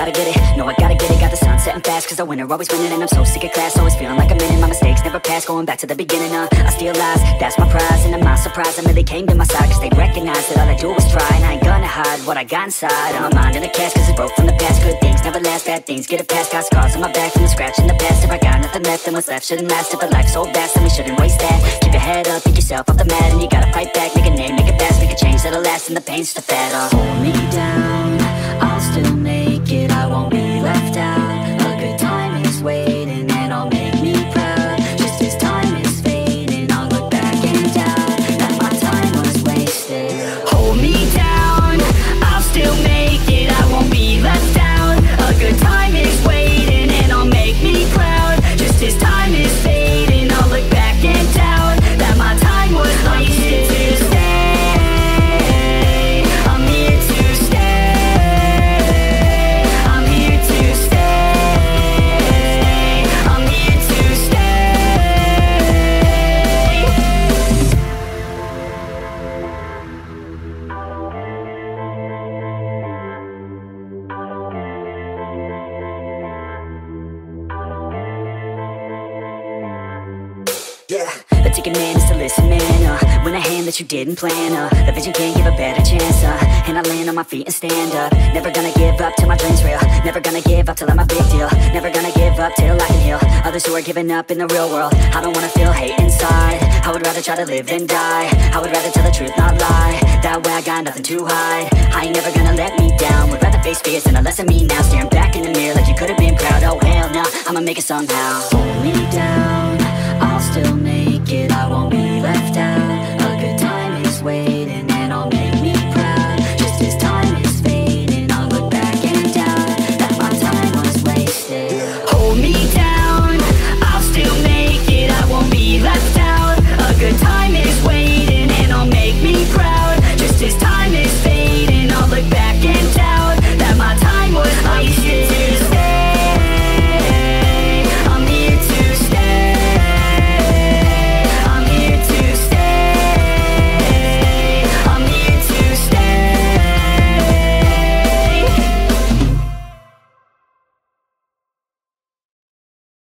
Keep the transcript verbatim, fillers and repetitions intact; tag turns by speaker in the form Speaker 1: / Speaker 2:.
Speaker 1: gotta get it, no I gotta get it. Got the sun setting fast cause the winner always winning. And I'm so sick of class, always feeling like I'm in it. My mistakes never pass, going back to the beginning. uh, I steal lies, that's my prize. And I'm not surprised, I really came to my side cause they recognize that all I do is try. And I ain't gonna hide what I got inside. I'm my mind in a cast cause it's broke from the past. Good things never last, bad things get it past. Got scars on my back from the scratch in the past. If I got nothing left, then what's left shouldn't last. If a life's so vast, then we shouldn't waste that. Keep your head up, pick yourself off the mat. And you gotta fight back, make a name, make it fast. Make a change that'll last, and the pain's the fat. uh, Hold me down, I'll still make it, I won't be left out. A good time is waiting and I'll make me proud. Just as time is fading, I'll look back and doubt that my time was wasted. Hold me down, I'll still make it, I won't be left out. A good time is waiting and I'll make me proud. Just as time is fading, I'll look back and doubt that my time was wasted. Yeah, the ticket man is to listen, man. uh, When a hand that you didn't plan, uh, the vision can't give a better chance. uh, And I land on my feet and stand up. Never gonna give up till my dreams real. Never gonna give up till I'm a big deal. Never gonna give up till I can heal others who are giving up in the real world. I don't wanna feel hate inside. I would rather try to live than die. I would rather tell the truth, not lie. That way I got nothing to hide. I ain't never gonna let me down. Would rather face fears than a lesson me now. Staring back in the mirror like you could've been proud. Oh hell no, I'ma make it somehow.